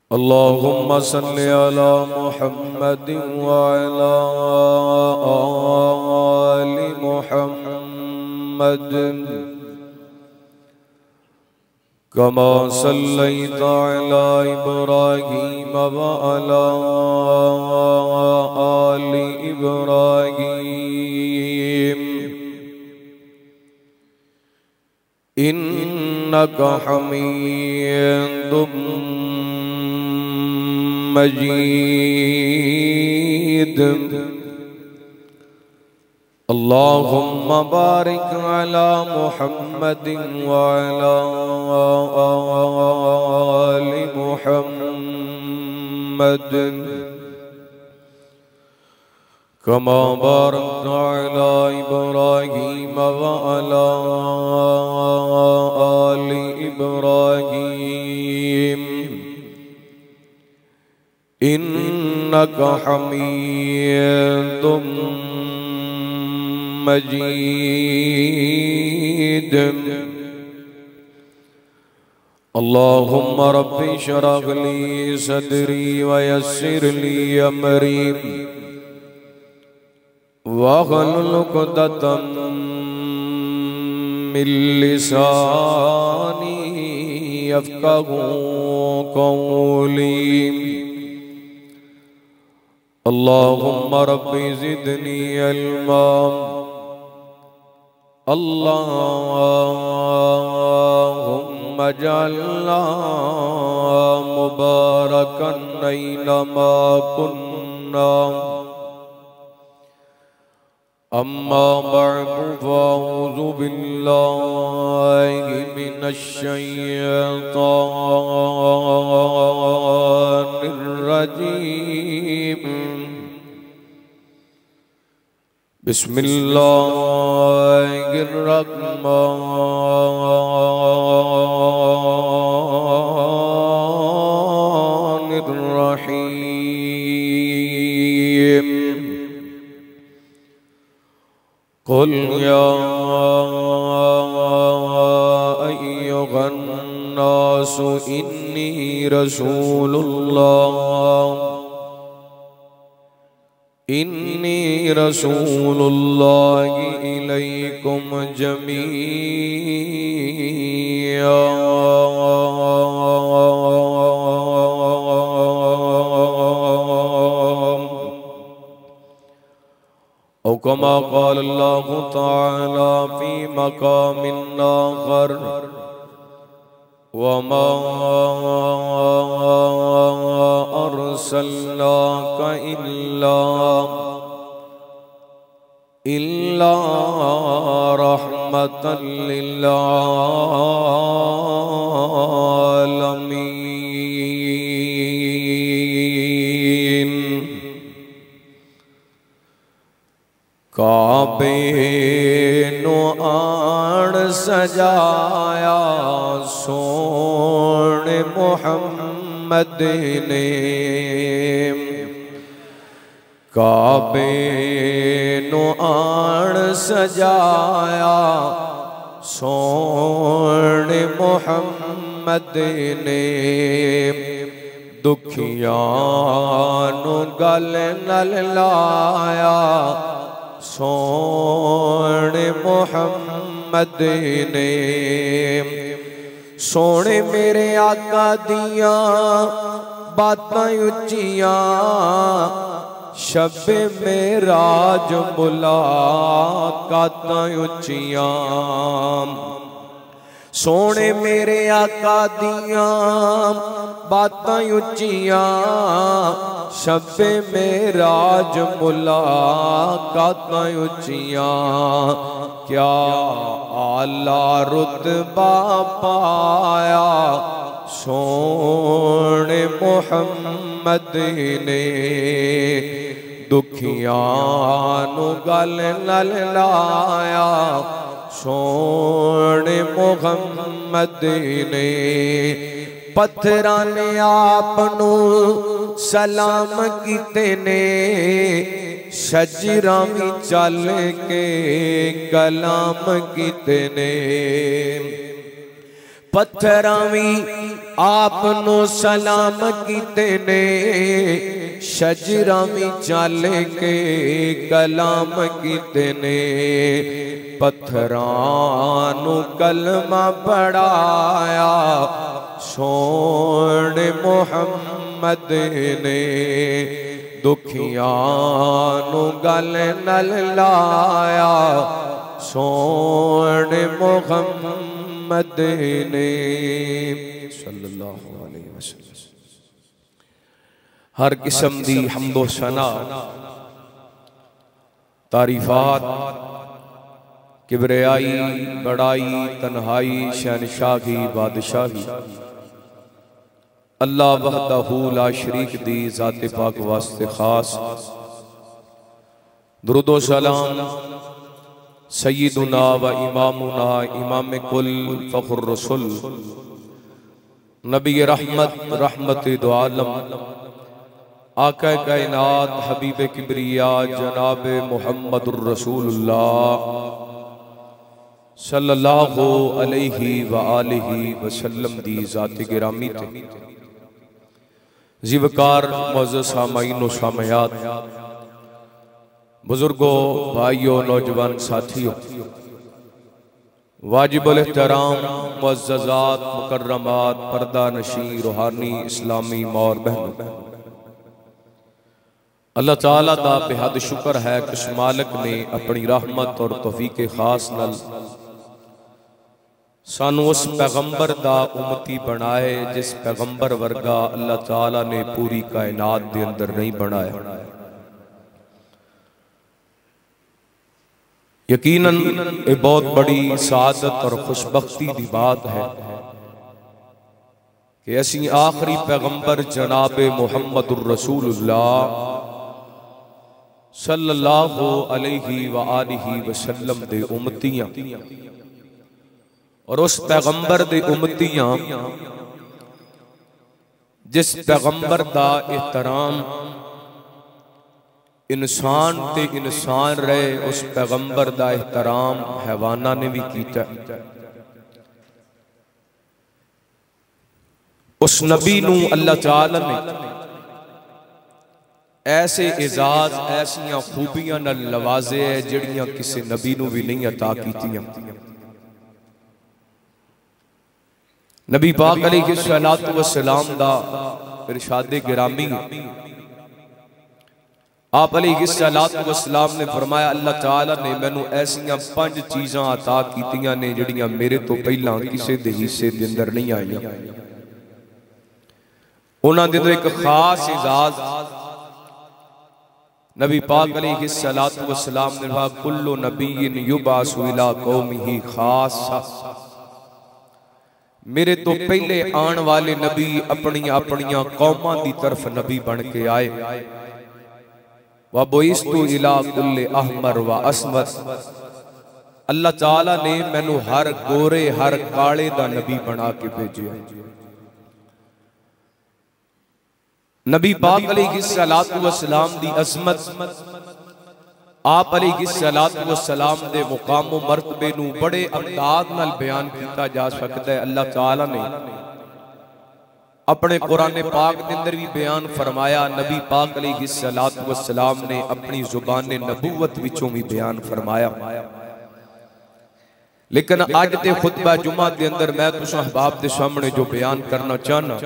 अल्लाहुम्मा सल्लि अला मुहम्मद व अला आलि मुहम्मद कमा सल्लैता अला इब्राहीम व अला आलि इब्राहीम इन्नका हमीदुम मजीद। अल्लाहुम्मा बारिक अला मुहम्मद व अला आलि मुहम्मद कमा बारकता अला इब्राहीम व अला आलि इब्राहीम इन्नका हमीदुम मजीद। अल्लाहुम्मा रब्बि इश्रह ली सदरी व यस्सिर ली अमरी वहलुल उक़दतम मिन लिसानी यफ़क़हू क़ौली। अल्लाहुम्मा रब्बि ज़िदनी इल्मा। अल्लाहुम्मा जअलना मुबारकन ऐनमा कुन्ना। अम्मा बअदु फ़अऊज़ु बिल्लाहि मिनश शैतानिर रजीम। बिस्मिल्लाहिर रहमानिर रहीम। कुल या अय्युहन नासु इन्नी रसूलुल्लाहि इलैकुम जमीआ। औ कमा क़ाल अल्लाहु तआला फ़ी मक़ामिन आख़र वमा अर्सलनाका इल्ला रहमतन लिल आलमीन। काबे नु आण सजाया सोने मुहम्मद ने। काबे नु आण सजाया सोने मुहम्मद ने। दुखियां नु गल नल लाया सोने मुहम्मद ने। सोने मेरे आका दिया बातां उच्चियां शबे मेराज मुलाकातां उच्चियां। सोने मेरे आका दिया बातां उच्चियां शबे मेराज मुलाकातां उच्चियां। क्या आला रुतबा पाया सोने मुहम्मद ने। दुखियां नु गल नल लाया सोने मुहम्मद ने। पत्थरां ने आपनू सलाम कीते ने शजरां भी चल के कलाम कीते ने। पत्थरां भी आपनो सलाम कीते ने, शजरा भी चल के कलाम कीते ने, पत्थरां नू कलमा पढ़ाया सोने मुहम्मद ने, दुखियां नू गल नल लाया सोने मुहम्मद ने सल्लल्लाहु अलैहि वसल्लम। हर किस्म दी हम्दो सना तारीफात किबरियाई बड़ाई तन्हाई शहनशाही बादशाही अल्लाह वहदहू ला शरीक दी ज़ात पाक वास्ते खास। दुरूदो सलाम सय्यदुना व इमामुना इमाम कुल फ़ख्र रसूल नबी रहमत रहमत दो आलम आका कायनात हबीब किबरिया जनाब मुहम्मदुर रसूलुल्लाह सल्लल्लाहु अलैहि व आलिहि वसल्लम दी ज़ात गिरामी ते ज़िवकार मुअज़्ज़ज़ सामाईन व सामयात, बुजुर्गों, भाइयों, नौजवान साथियों, वाजिबुल एहतराम मुअज़्ज़ज़ात मुकर्रमात पर्दा नशीं रूहानी इस्लामी मौर बहनों, अल्लाह ताला दा बेहद शुक्र है कि उस मालिक ने अपनी रहमत और तौफीक खास नल सानू उस पैगंबर दा उम्मती बनाए जिस पैगंबर वर्गा अल्लाह ताला ने पूरी कायनात दे अंदर नहीं बनाया। यकीनन ये बहुत बड़ी सादत और खुशबख्ती की बात है कि असी आखिरी पैगंबर जनाब मुहम्मदुर रसूलुल्लाह सल्लल्लाहु अलैहि व आलिहि वसल्लम दे उम्मतियां और उस पैगंबर दे उम्मतियां जिस पैगंबर दा एहतराम इंसान ते इंसान रहे, उस पैगंबर दा एहतराम हैवाना ने भी कीता। उस नबी नू अल्लाह ताला ने ऐसे एजाज ऐसियां खूबियां नाल नवाजे है जिहड़ियां किसी नबी नू भी नहीं अता कीतियां। नबी पाक अलैहिस्सलातु वस्सलाम दा इरशादे गिरामी, आप अलैहिस्सलातु वस्सलाम ने फरमाया अल्लाह ताला ने मैनू ऐसियां 5 चीज़ां अता कीतियां ने जिहड़ियां मेरे तो पहला किसी दे हिस्से दे अंदर नहीं आईयां। उन्हां दे एक खास एजाज नबी पाक अलैहिस्सलातु वस्सलाम ने कहा कुल्लु नबिय्यिन युबासु इला कौमिही खासा, मेरे तो पहले आने वाले नबी अपनी अपनियां कौमां दी तरफ नबी बन के आए। व बुइस्तु इला कुल्ले अहमर व अस्वद, अल्लाह ताला ने मैनू हर गोरे हर काले दा नबी बना के भेजा। नबी पाक अलैहिस्सलातु वस्सलाम दी अज़मत आप अलैहिस्सलातु वस्सलाम दे मुकाम व मर्तबे नू बड़े अंदाज नाल बयान किया जा सकता है। अल्लाह ताला ने अपने कुरान पाक के अंदर भी बयान फरमाया, नबी पाक अलैहिस्सलातु वस्सलाम ने अपनी जुबान नबूवत विचों भी बयान फरमाया। लेकिन अज के खुतबा जुमा के अंदर मैं तुसां अहबाब के सामने जो बयान करना चाहना,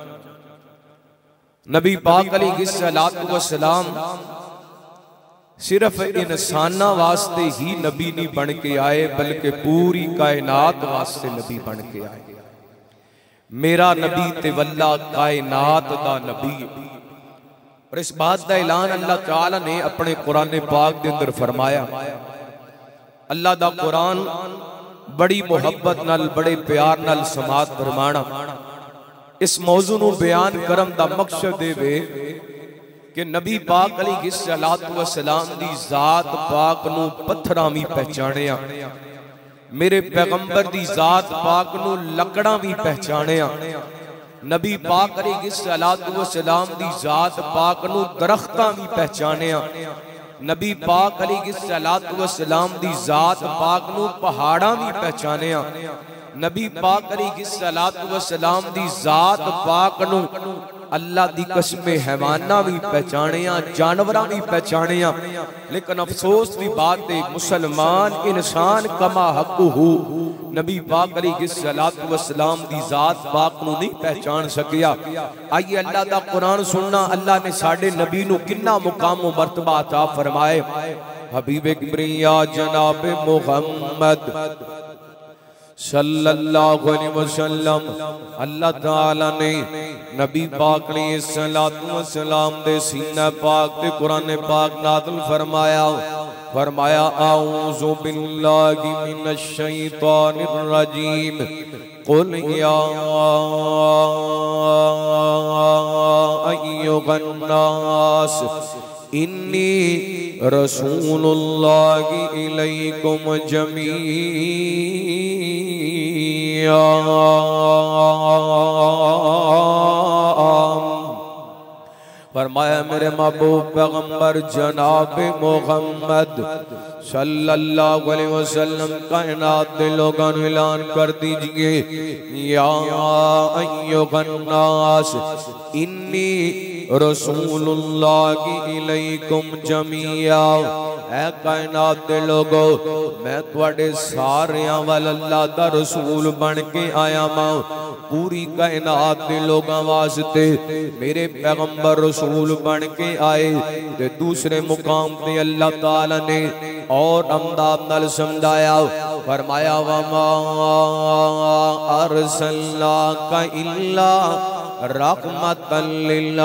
नबी पाक अलैहिस्सलातु वस्सलाम सिर्फ इंसाना वास्ते ही नबी नहीं बन के आए बल्कि पूरी कायनात वास्ते नबी बन के आए। मेरा नबी ते वल्ला कायनात दा नबी। और इस बात का ऐलान अल्लाह ताला ने अपने कुरान पाक के अंदर फरमाया। अल्लाह दा कुरान बड़ी मुहब्बत नाल बड़े प्यार नाल समात फरमाना इस मौजू नू बयान करम दा मकसद वे कि नबी पाक अलैहिस्सलातु वस्सलाम दी जात पाक नू पत्थरां भी पहचानिया, मेरे पैगंबर दी जात पाक नू लकड़ां भी पहचानिया, नबी पाक अलैहिस्सलातु वस्सलाम दी जात पाक नू दरख्तां भी पहचानिया, नबी पाक अलैहिस्सलातु वस्सलाम दी जात पाक नू पहाड़ां भी पहचानिया, नबी पाक अलैहिस्सलातु वस्सलाम दी जात पाक नू अल्लाह दी कसम हैवाना भी पहचानिया, जानवरां भी पहचानिया, लेकिन अफसोस की बात है मुसलमान इंसान कमा हक़्क़ुहू नबी पाक अलैहिस्सलातु वस्सलाम दी जात पाक नू नहीं पहचान सकिया। आइए अल्लाह दा कुरान सुनना, अल्लाह ने साडे नबी नू किन्ना मुकाम व मर्तबा अता फरमाए। हबीब किबरिया जनाब मुहम्मद सल्लल्लाहु अलैहि वसल्लम अल्लाह ताला ने नबी पाक अलैहिस्सलातु वस्सलाम दे सीना पाक ते कुरान पाक नाज़िल फरमाया। फरमाया आऊज़ु बिल्लाहि मिनश शैतानिर रजीम कुल या अय्युहन नास इन्नी रसूलुल्लाहि इलैकुम जमीआ। फरमाया मेरे महबूब पैगंबर जनाब मोहम्मद सल्लल्लाहु अलैहि वसल्लम कायनात के लोगों को ऐलान कर दीजिए, या अय्युहन नास इन्नी रसूलुल्लाहि इलैकुम जमीआ। ऐ कायनात दे लोगो मैं तुहाडे सारियां वाल अल्लाह दा रसूल बन के आया मां। पूरी कायनात दे लोगां वास्ते मेरे पैगंबर रसूल बन के आए। ते दूसरे मुकाम पे अल्लाह ताला ने और अंदाज नाल समझाया, फरमाया वमा अरसलनाका इल्ला रहमतल लिल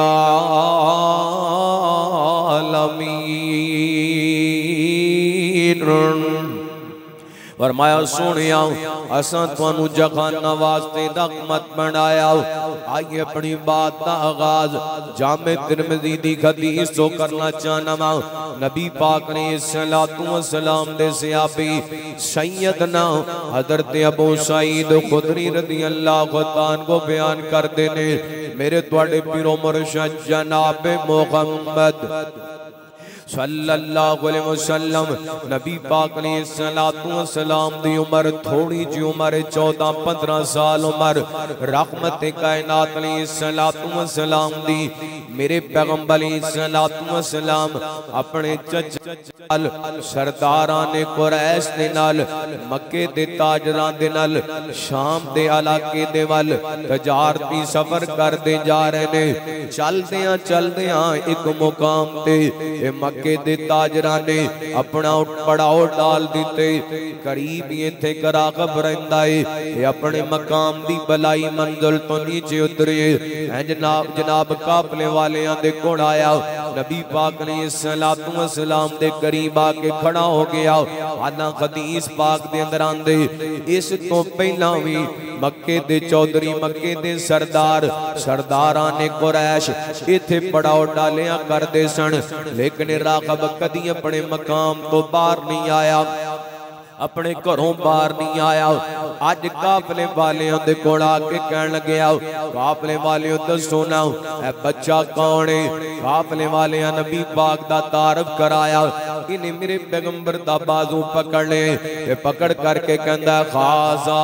आलमीन। फरमाया सुनिया असां तुहानू जहाना वास्ते रहमत बनाया। आइए अपनी बात का आगाज जामे तिरमिज़ी दी हदीस तो करना चाहना वा। नबी पाक अलैहिस्सलातु वस्सलाम दे सहाबी सैयदना हज़रत अबू सईद खुदरी रज़ियल्लाहु ताला को बयान करते ने, मेरे तुहाडे पीरो मुर्शिद जनाब मुहम्मद सल्लल्लाहु अलैहि वसल्लम नबी पाक अलैहिस्सलातु वस्सलाम दी उम्र थोड़ी जी उम्र 14-15 साल उम्र। रहमत कायनात अलैहिस्सलातु वस्सलाम दी मेरे पैगंबर अलैहिस्सलातु वस्सलाम अपने चच सरदारां ने कुरैश दे नाल मक्के दे ताजरां दे नाल शाम दे इलाके दे वल तजारती सफर करते जा रहे ने। चलदियां चलदियां एक मुकाम ते मक्के दे ताजरां ने अपना पड़ाव डाल दिते। करीब इत्थे कराकब रहिंदा है, अपने मकाम दी बलाई मंजिल तो नीचे उतरे। जनाब काफले वालियां दे कोल आया, नबी पाक अलैहिस्सलातु वस्सलाम दे करीब आके खड़ा हो गया। आना हदीस पाक दे अंदर आंदे इस तो पहला भी मक्के दे चौधरी मक्के दे सरदारां ने कुरैश इत्थे पड़ाव डालिया करते सन, लेकिन राग़ब कदी अपने मकाम तो बाहर नहीं आया, अपने घरों बाहर नहीं आया। अज काफले वालियां दे कोल आके कहन लग्या, काफले वालियों दसो ना ऐ बच्चा कौन है। काफले वालियां नबी पाक दा तारफ कराया। इन्हें मेरे पैगंबर दा बाजू पकड़ ले, पकड़ करके कहंदा खाजा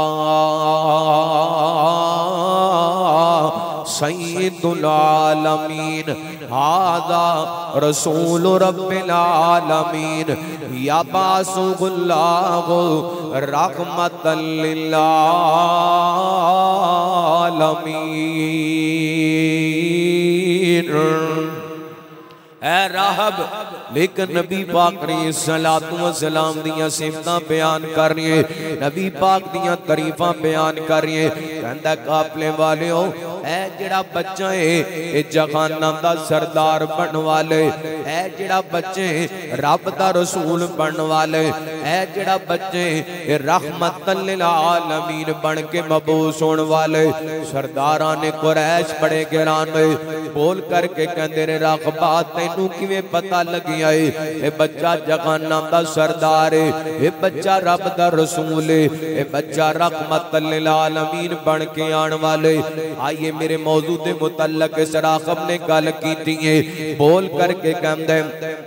सय्यदुल आलमीन हादा रसूल रब्बिल आलमीन यबासुहुल्लाहु रहमतल लिल आलमीन। ऐ राहब लेकिन नबी पाक अलैहिस्सलातु वस्सलाम दियां सिफतां बयान कर रही है, नबी पाक दियां तारीफां बयान कर रही है। कहंदा काफले वालियो ऐ जेड़ा बच्चा है ये जहानां दा सरदार बनने वाले, ऐ जेड़ा बच्चे रब दा रसूल बनने वाले, ऐ जेड़ा बच्चे रहमतल लिल आलमीन बन के मबूस होने वाले। सरदारां ने कुरैश बड़े हैरान हुए, बोल करके कहंदे ने राग़बा तैनू किवें पता लगिया है ये बच्चा जहानां दा सरदार है, ये बच्चा रब दा रसूल है, ये बच्चा रहमतल लिल आलमीन बन के आने वाले। आइए मेरे मौजूद मुतल्लक सराखब ने गल की है, बोल करके कहंदे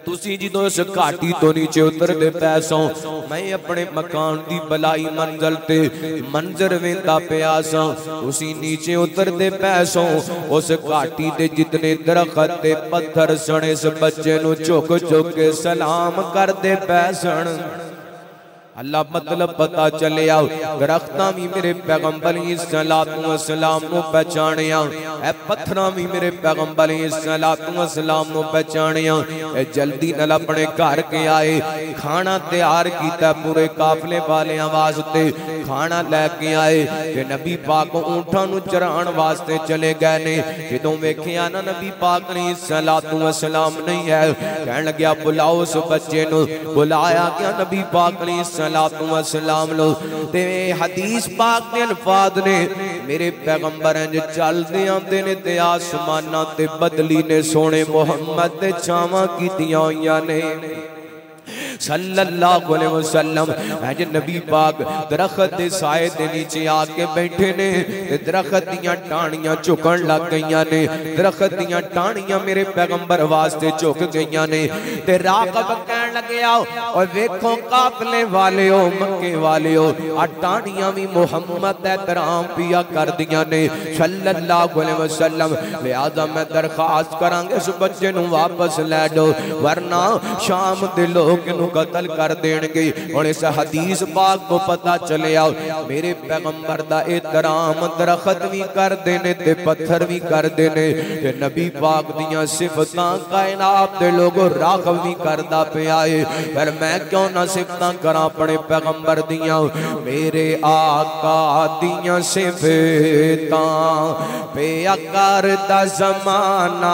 तुसी जो इस घाटी तो नीचे उतरते पैसों मैं अपने मकान की बलाई मंजिल ते मंजर वेंदा पिया सा तुसी नीचे उतरते पैसों उस घाटी दे जितने दरखत ते पत्थर सने इस बच्चे नू झुक झुक के सलाम करते पैसन अल्लाह मतलब पता चले दरख्तां भी मेरे पैगंबर सलातो सलाम नू पहचानिया ए पत्थरां भी मेरे पैगंबर सलातो सलाम नू पहचानिया ए जल्दी नाल अपने घर के आए खाना तैयार किया पूरे काफले वालियां वास्ते खाना लैके आए ते नबी पाक ऊंठां नू चराण वास्ते चले गए ने जदों वेखिया ना नबी पाक ने सलातो सलाम नहीं है कहन लग्या बुलाओ उस बच्चे नू बुलाया गया नबी पाक ने सलाम लो ते हदीस पाक दे अल्फाज ने मेरे पैगंबर इंज चलदे आंदे ने ते आसमानां ते बदली ने सोने मुहम्मद ते छावां कीतियां होईयां ने सल्लल्लाहु अलैहि वसल्लम अज नबी पाक दरख्त दे साए दे नीचे आके बैठे ने ते दरख्त दियां टाणियां झुकण लग गईयां ने दरख्त दियां टाणियां मेरे पैगंबर वास्ते झुक गईयां ने ते राकब कहन लगे आओ और वेखो काफले वालेओ मक्के वालेओ आ टाणियां भी मुहम्मद दा एहतराम पिया कर दियां ने सल्लल्लाहु अलैहि वसल्लम लिहाजा मैं दरखास्त करांगे इस बच्चे नू वापस लै दो वरना शाम दे लोग कतल कर देंगे और इस हदीस पाक को पता चले आओ मेरे पैगंबर दा एहतराम दरख्त भी कर देने ते पत्थर भी कर देने ते नबी पाक दियां सिफतां कायनात दे लोगों राखव भी करदा पिया है पर मैं क्यों ना सिफतां करा अपने पैगंबर दियां मेरे आका दियां सिफतां पिया करदा ज़माना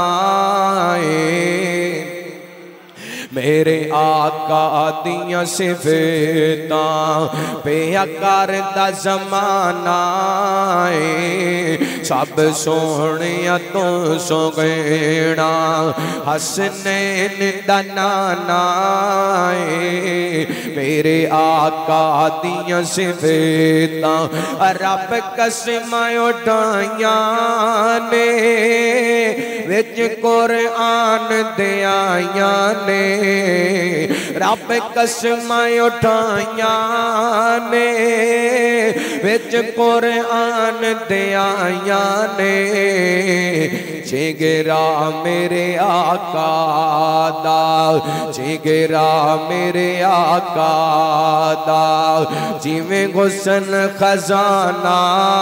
है मेरे आका दियां सिफतां पिया करदा ज़माना है सब सोहणिया तो सोगेना हसनैन दा नाना है मेरे आका दियां सिफतां रब कसमां उठाइयां ने विच कुरआन दे आइयां ने रब कसमां उठाइयां ने विच कुरआन दे आइयां ने जिगरा मेरे आका दा जिगरा मेरे आका दा जिवें हुस्न खजाना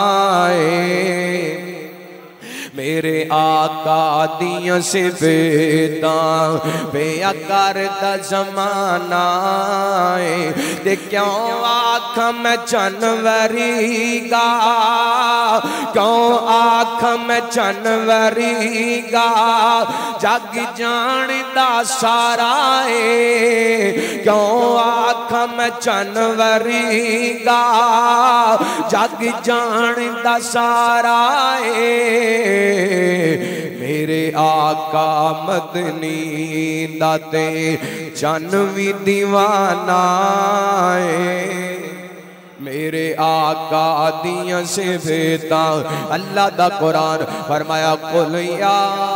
है मेरे आका दियां सिफतां पिया करदा ज़माना है ते क्यों आख मैं जनवरी गा क्यों आख मैं जनवरी गा जग जानदा सारा है क्यों आख मैं जनवरी गा जग जानदा सारा है मेरे आका मदनी दाते चन भी दीवाना है मेरे आका दियां सिफतां अल्लाह दा कुरान फरमाया कुल या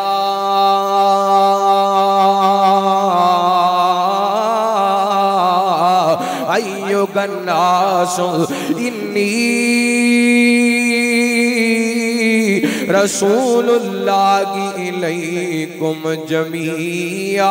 अय्युहन्नास इन्नी रसूलुल्लाहि इलैकुम जमीआ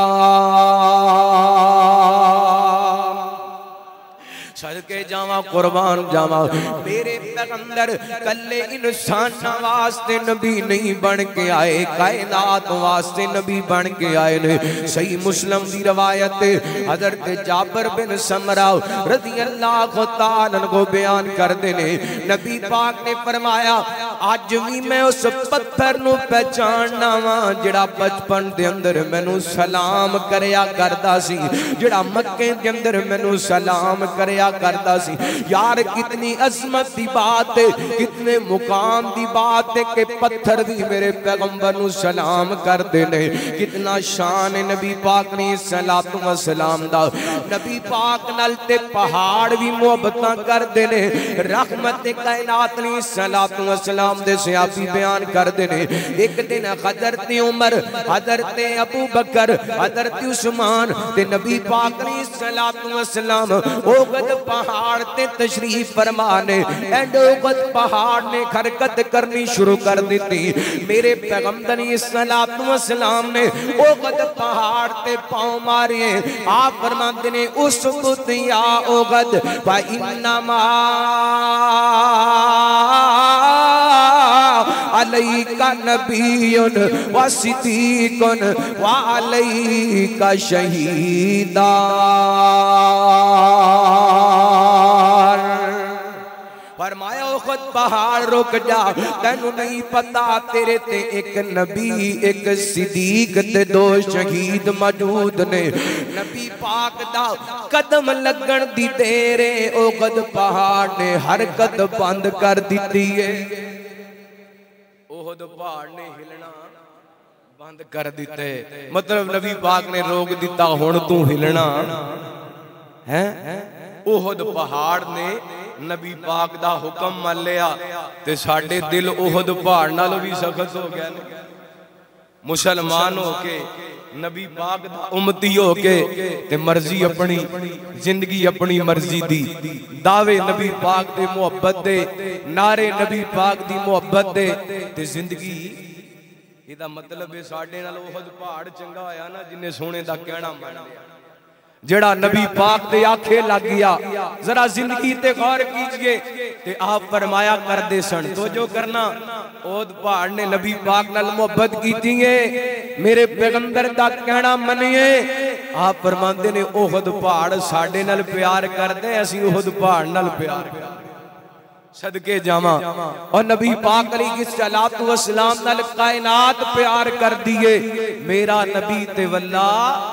सदके जावा कुर्बान जावा मेरे पैगंबर कल्ले इंसान वास्ते नबी नहीं बन के आए कायनात वास्ते नबी बन के आए ने सही मुस्लिम दी रवायत हजरत जाबिर बिन समरा रज़ी अल्लाह तआला को बयान करते ने नबी पाक ने फरमाया आज भी मैं उस पत्थर नू पहचानना वा जिहड़ा बचपन दे अंदर मैनू सलाम करया करदा सी जिहड़ा मक्के दे अंदर मैनू सलाम करया करता सी यार कितनी अजमत की बात है कितने मुकाम की बात है कि पत्थर भी मेरे पैगंबर नू सलाम करते ने कितना शान है नबी पाक ने सलातो व सलाम दा नबी पाक नाल ते पहाड़ भी मोहब्बतां करते ने रहमत कायनात ने सलातो व सलाम सलाम दे सहाबी बयान करते हैं, एक दिन हजरत उमर, हजरत अबू बकर, हजरत उस्मान ते नबी पाक अलैहिस्सलातु वस्सलाम ओगद पहाड़ ते तशरीफ फरमा ने। ओगद पहाड़ ने हरकत करनी शुरू कर दी। मेरे पैगंबर अलैहिस्सलातु वस्सलाम ने ओगद पहाड़ ते पांव मारे। आप फरमाते ने उस बुतिया ओगद व इन्नमा अलैका नबियुन व सिद्दीकुन व अलैका शहीदा। फरमाया खुद पहाड़ रुक जा, तेनू नहीं पता तेरे ते एक नबी, एक सिद्दीक ते दो शहीद मौजूद ने। नबी पाक दा कदम लगन दी देरे ओगद पहाड़ ने हरकत बंद कर दी है। ओहद पहाड़ ने हिलना बंद कर दिते, मतलब नबी पाक ने रोक दिता, हुण तू हिलना है। ओहद पहाड़ ने नबी पाक दा हुक्म मान लिया ते साडे दिल ओहद पहाड़ नालों भी सख्त हो गया। मुसलमान होके नबी पाक दा उम्मती होके ते मर्जी अपनी जिंदगी अपनी मर्जी दी, दावे नबी पाक दे मुहब्बत दे, नारे नबी पाक दी मुहब्बत दे ते जिंदगी। इहदा मतलब है साडे नाल ओहद पहाड़ चंगा होया ना जिन्ने सोने दा कहना मान लिया, जेड़ा नबी पाक दे आखे लग गया। जरा जिंदगी ते गौर कीजिए ते आप फरमाया कर दे सन तो जो करना। ओहद पहाड़ ने नबी पाक नाल मोहब्बत कीती है, मेरे पैगंबर दा कहना मनिए। आप फरमाते ने ओहद पहाड़ साडे नाल प्यार करदे, असीं ओहद पहाड़ नाल प्यार करदे। सदके जावा और नबी पाक अलैहिस्सलातु वस्सलाम नाल कायनात प्यार कर दिए। मेरा नबी ते वल्ला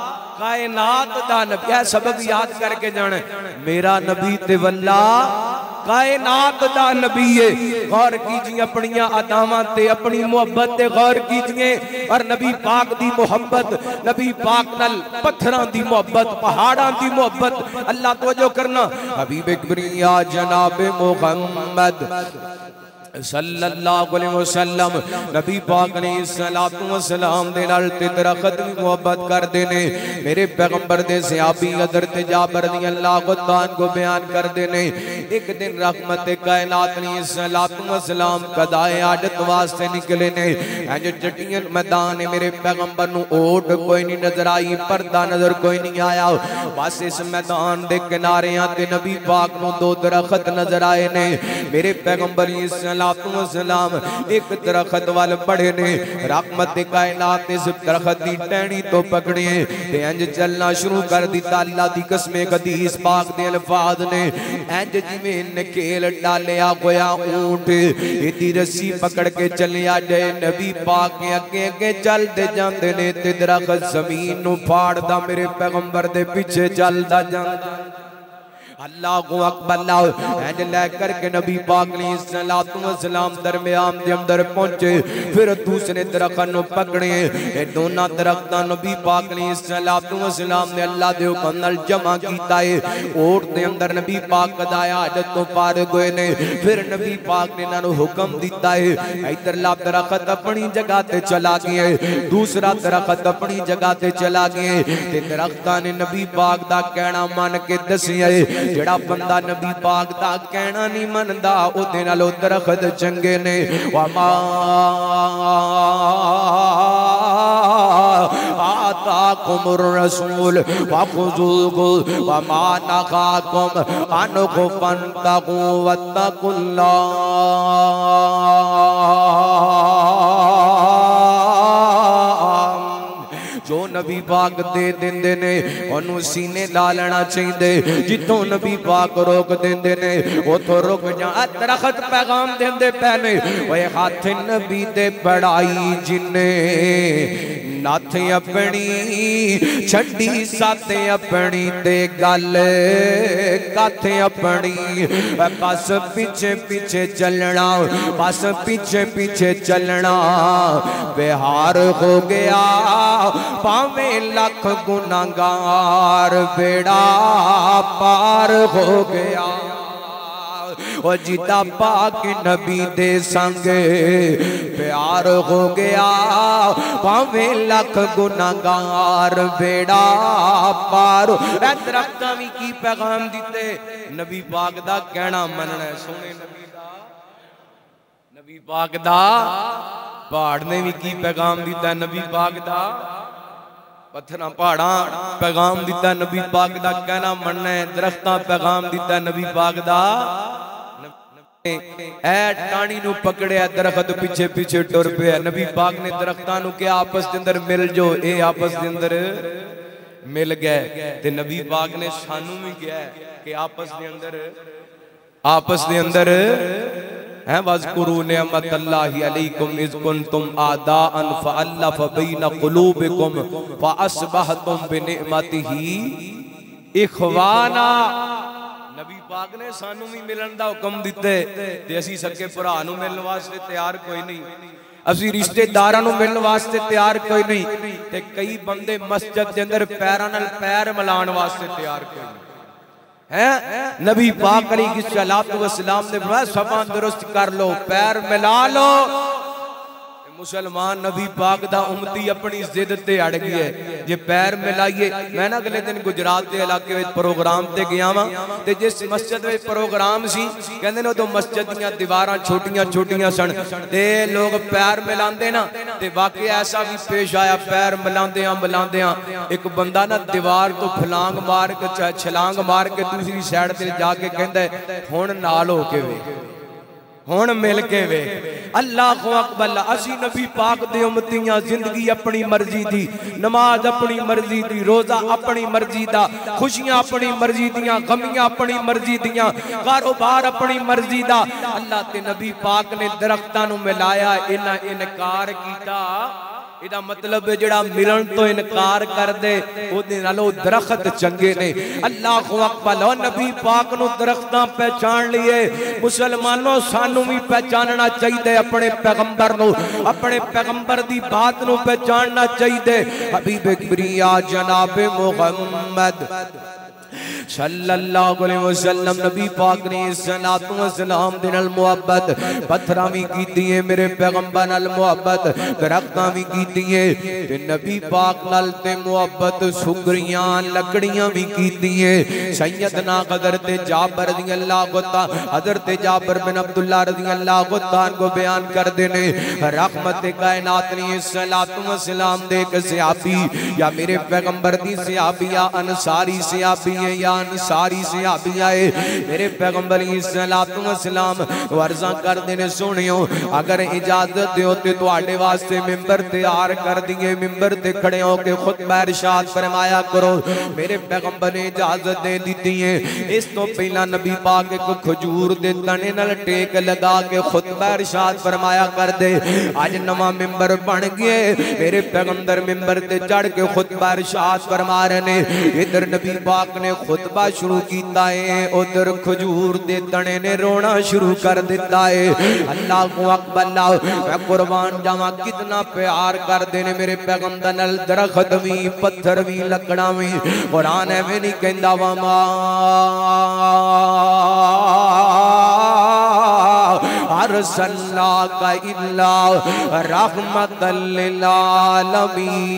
कायनात दा नबी, यह सबक याद करके जाने, मेरा नबी ते वल्ला कायनात दा नबी है। गौर कीजिए अपनी अदावां ते अपनी मुहब्बत ते गौर कीजिए। और नबी पाक दी मुहब्बत, नबी पाक नाल पत्थरां दी मुहब्बत, पहाड़ां दी मुहब्बत। अल्लाह तवज्जो करना, हबीब किबरिया जनाब मुहम्मद सल्लल्लाहु अलैहि वसल्लम नबी पाक अलैहिस्सलातु वस्सलाम दे नाल ते दरख्त दी मुहब्बत करदे ने। मेरे पैगंबर दे सहाबी हज़रत जाबिर रज़ियल्लाहु ताला को बयान करदे ने, एक दिन रहमत कायनात अलैहिस्सलातु वस्सलाम कदाए आदत वास्ते निकले ने। अज जटियन मैदान मेरे पैगंबर नु ओट कोई नहीं नजर आई, पर्दा नजर कोई नहीं आया। बस इस मैदान दे किनारियां ते नबी पाक नु दो दरख्त नजर आए ने। मेरे पैगंबर सलाम एक दरख्त वाल पड़े ने, रहमत कायनात इस दरख्त की टहनी तो पकड़े ते इंज चलना शुरू कर दिता। अल्लाह दी कसम हदीस पाक दे अल्फाज ने, इंज जिवें नकेल डालिया होया ऊंट इदी रस्सी पकड़ के चलिया जाए। नबी पाक के अगे अगे चलते जाते ने ते दरख्त जमीन नू फाड़दा मेरे पैगंबर दे पीछे चलदा जांदा। अल्लाहु अकबर इंज लेकर के नबी पाक अलैहिस्सलातु वस्सलाम दरमियान दे अंदर पहुंचे। फिर दूसरे दरख्त नु पकड़े, ए दोनों दरख्तां नबी पाक अलैहिस्सलातु वस्सलाम ने अल्लाह दे हुक्म नाल जमा कीता है। ओट दे अंदर नबी पाक कदाया आदत तो पार गए ने। फिर नबी पाक ने इन्हां नु हुक्म दिता है, इधरला दरख्त अपनी जगह ते चला गया, दूसरा दरख्त अपनी जगह ते चला गया। ते दरख्तां ने नबी पाक दा कहना मान के दसिया है, जेड़ा बंदा नबी पाक दा कहना नहीं मनदा ओदे नालों दरख्त चंगे ने। वमा आताकुमुर रसूल फखुज़ूहु वमा नहाकुम अन्हु फंतहू वत्तकुल्लाह। जो नबी पाक दे देंदे ने ओनू सीने ला लेना चाहिए, जितों नबी पाक रोक देंदे ने उथों रुक जा। दरख्त पैगाम देंदे पैने, ओए हाथ नबी दे पढ़ाई जिन्ने नथ अपनी छड़ी सत अपनी ते गल कथ अपनी। बस पीछे पीछे चलना, बस पीछे पीछे चलना बिहार हो गया पावे लख गुनाहगार बेड़ा पार हो गया। वो जिदा पाक नबी दे संग प्यार हो गया भावे लख गुनाहगार बेड़ा पार। दरख्तां भी की पैगाम दिते नबी पाक दा कहना मनना। सोने नबी पाक दा पहाड़ ने भी की पैगाम दिता नबी पाक दा, पत्थर पहाड़ा पैगाम दिता नबी पाक दा कहना मनना है। दरख्तां पैगाम दिता नबी पाक दा। ए टाणी नू पकड़िया दरख्त पिछे पिछे टुर पिया। नबी पाक ने दरख्तां नू कहा आपस के अंदर मिल जो, ए आपस के अंदर मिल गए। ते नबी पाक ने सानू भी कहा कि आपस के अंदर है वज़कुरू निअमतल्लाहि अलैकुम इज़ कुंतुम आदाअन फ़अल्लफ़ बैन क़ुलूबिकुम फ़अस्बहतुम बिनिअमतिही इख़वाना। नबी पाक ने सानू भी मिलन दा हुक्म दिते ते असी सके भरा नू मिलने वास्ते तैयार कोई नहीं, असी रिश्तेदारां नू मिलने वास्ते तैयार कोई नहीं। ते कई बंदे मस्जिद के अंदर पैरां नाल पैर मिलाण वास्ते तैयार कोई नहीं है। नबी पाक अलैहिस्सलातु वस्सलाम ने फरमाया सफा दुरुस्त कर लो, पैर मिला लो। मुसलमान नबी पाक दा उम्मती अपनी जिद ते अड़ गया जे पैर मिलाइए। मैं ना अगले दिन गुजरात के इलाके में प्रोग्राम ते गया वा ते जिस मस्जिद में प्रोग्राम सी कहंदे ने उदों मस्जिद दीयां दीवारां छोटियां छोटियां सन ते लोग पैर मिलांदे ना ते वाकई ऐसा भी पेश आया पैर मिलांदियां एक बंदा ना दीवार तो फलांग मार के छलांग मार के दूसरी साइड ते जाके कहंदा हुण नाल हो के वे, हुण मिल के वे। अल्लाहु अकबर। असी नबी पाक दे उम्मतियां जिंदगी अपनी मर्जी दी, नमाज अपनी मर्जी दी, रोजा अपनी मर्जी दा, खुशियां अपनी मर्जी दियां, गमियां अपनी मर्जी दियां, कारोबार अपनी मर्जी दा। अल्लाह ते नबी पाक ने दरख्तां नू मिलाया, इन्हां इनकार कीता। इदा मतलब जेड़ा मिलन तो इनकार कर दे ओदे नाल ओ दरख्त चंगे ने। अल्लाहु अकबर। नबी पाक नू दरख्तां पहचान लिए। मुसलमानों सानू भी पहचानना चाहिए अपने पैगंबर नू, अपने पैगंबर दी बात नू पहचानना चाहिए। हबीब किबरिया जनाब मुहम्मद सल्लल्लाहु अलैहि वसल्लम नबी पाक ने सलातो व सलाम दे नाल मुहब्बत पत्थरां भी कीती है, मेरे पैगंबर नाल मुहब्बत दरख्तां भी कीती है ते नबी पाक नाल ते मुहब्बत सुगरियां लकड़ियां भी कीती है। सैयदना हज़रत जाबर रज़ियल्लाहु तआला हज़रत जाबर बिन अब्दुल्लाह रज़ियल्लाहु तआला को बयान करदे ने रहमत कायनात ने सलातो व सलाम दे एक सहाबी या मेरे पैगंबर दी सहाबिया अंसारी सहाबी या अंसारी सहाबी आए मेरे पैगंबर सलातो व सलाम अर्ज़ा करदे ने सुनियो अगर इजाजत दियो ते तुहाडे वास्ते मिंबर तैयार कर दिए, मिंबर ते खड़े होके खुतबा इरशाद फरमाया करो। मेरे पैगंबर ने इजाजत दे दी है। इस तो पहला नबी पाक एक खजूर दे तने नाल टेक लगा के खुतबा इरशाद फरमाया कर दे। आज नवा मिंबर बन गए, मेरे पैगंबर मिंबर ते चढ़ के खुतबा इरशाद फरमा रहे ने। इधर नबी पाक ने खुतबा शुरू किया है, उधर खजूर दे तने ने रोना शुरू कर दिता है। अल्लाहु अकबर। मैं कुर्बान जावा कितना प्यार करते ने मेरे पैगंबर नाल दरख्त भी पत्थर भी लकड़ा भी। कुरान एवें नहीं कहंदा वा अरसलनाका इल्ला रहमतल लिल आलमीन।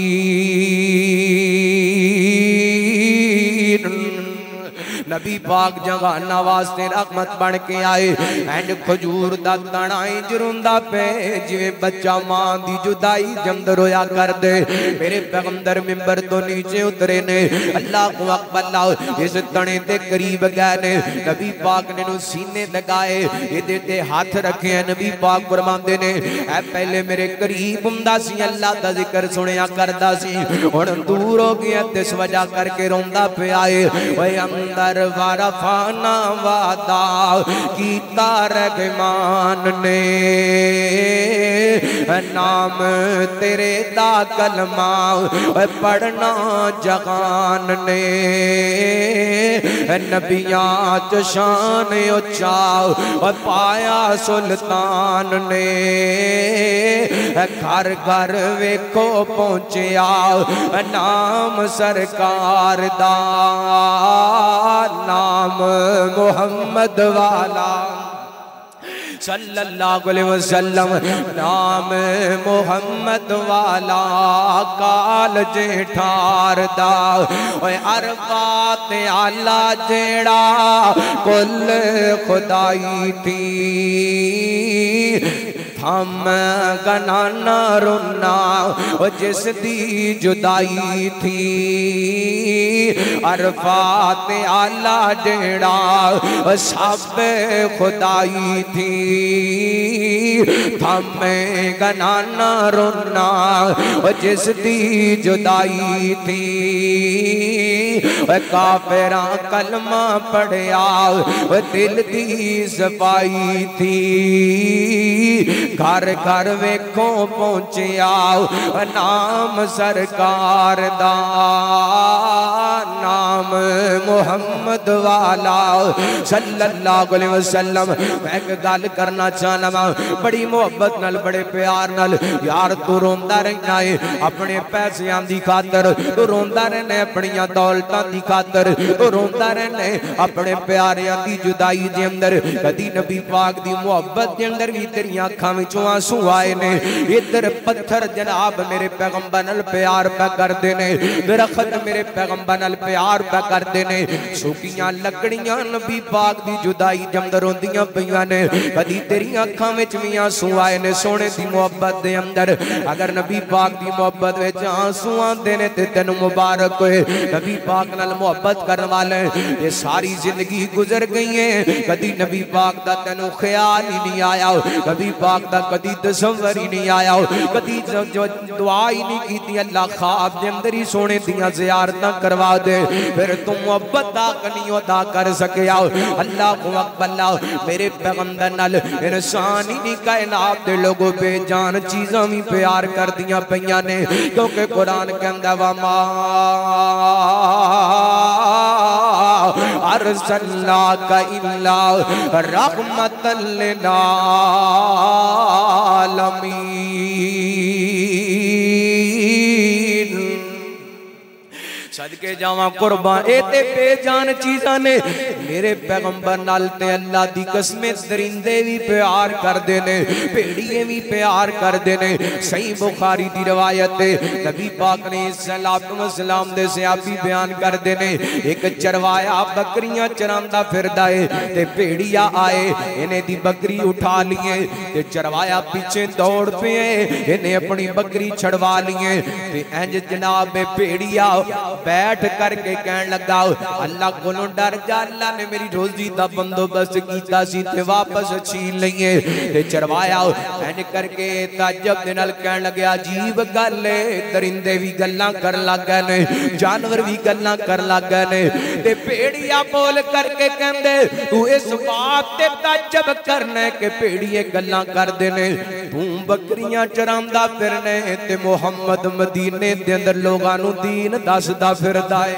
नबी पाक जगाना वास्ते रहमत बन के आए। एंड खजूर दा तना जरुंदा पे जिवें बच्चा मां दी जुदाई जंदर होया कर दे। मेरे पैगंबर मिंबर तो नीचे उतरे ने। अल्लाहु अकबर। इस तने दे करीब गए ने। नबी पाक ने नु सीने लगाए, इहदे ते हाथ रखे। नबी पाक फरमांदे ने ऐ पहले मेरे करीब हुंदा सी, अल्लाह दा जिक्र सुनिया करदा सी, हुण दूर हो गया ते इस वजह करके रोंदा पिया है। ओए अंदर वारफाना वादा कीता रहमान ने, नाम तेरे दा कलमा पढ़ना जहान ने। नबियां च शान उचा पाया सुल्तान ने, घर घर वेखो पहुंचिया नाम सरकार दा, नाम मुहम्मद वाला सल्लल्लाहु अलैहि वसल्लम, नाम मुहम्मद वाला काल जेठार दा। ओए अरफात आला जेड़ा कुल खुदाई थी, हम गनाना रोना जिस दी जुदाई थी। अरफात आला जेड़ा सब खुदाई थी, हम गनाना रोना जिस दी जुदाई थी। काफिरा कलमा पढ़िया दिल दी सफाई थी, घर घर वेखो पहुंचिया नाम सरकार दा, नाम मुहम्मद वाला सल्लल्लाहु अलैहि वसल्लम। मैं एक गल करना चाहना वा बड़ी मोहब्बत नाल बड़े प्यार नाल, यार तू रोंदा रहना है अपने पैसों की खातर, तू रोंदा रहना है अपनिया दौलतां की खातर, तू रोंदा रहना है अपने प्यारियां की जुदाई के अंदर। कदी नबी पाक की मोहब्बत के अंदर भी तेरिया अखां विचों आंसू आए ने। इधर पत्थर जनाब मेरे पैगंबर नाल प्यार पा करते ने, दरख्त मेरे पैगंबर नाल प्यार पा करते ने। सुखियां लकड़ियां नबी पाक की जुदाई के अंदर रोंदियां पईयां ने। कदी तेरी अखां विच भी आंसू आए ने सोने की मोहब्बत के अंदर। अगर नबी पाक की मोहब्बत विच आंसू आते ने ते तेनू मुबारक होए। नबी पाक नाल मोहब्बत करने वाले ये सारी जिंदगी गुजर गई है, कदी नबी पाक दा तेनू ख्याल ही नहीं आया, नबी पाक दा कदी तसव्वुर ही नहीं आया, कदी जो दुआ ही नहीं की अल्लाह ख्वाब दे अंदर ही सोने दियां ज़ियारतां करवा दे, फिर तुम मोहब्बत नहीं अदा कर सके। अल्लाह अकबर, मेरे पैगंबर नाल इंसान ही नहीं कायनात दे लोगों बेजान चीज़ां भी प्यार कर दियां पईयां ने, क्योंकि कुरान कहंदा वा मा अरसलनाका इल्ला रहमतल लिल आलमीन। सदके जावा कुर्बान ए ते बेजान चीज़ां ने मेरे पैगंबर नाल ते अल्लाह दी कसमें दरिंदे भी प्यार करदे ने, भेड़िए भी प्यार करदे ने। सही बुखारी दी रवायत है, नबी पाक ने सलाम दे सहाबी बयान करदे ने, एक चरवाया बकरियां चरांदा फिरदा है ते भेड़िया आए इन्हें दी बकरी उठा लिए ते चरवाया पीछे दौड़ पे इन्हें अपनी बकरी छड़वा लिए ते इंज जनाब भेड़िया बैठ करके कहन लगा अल्लाह कोलों डर जा, अल्लाह ने मेरी रोजी दा बंदोबस्त कीता सी ते वापस छीन लईए। ते चरवाया इंज करके ताज्जुब दे नाल कहन लगा अजीब गल है, दरिंदे भी गल्लां कर लग गए ने, जानवर भी गल्लां कर लग गए ने। ते भेड़िया बोल करके कहंदे तू इस बात ते ताज्जुब करना कि भेड़िए गल्लां करदे ने, तू बकरियां चरांदा फिरने ते मुहम्मद मदीने दे अंदर लोगां नूं दीन दसदा फिरदा है।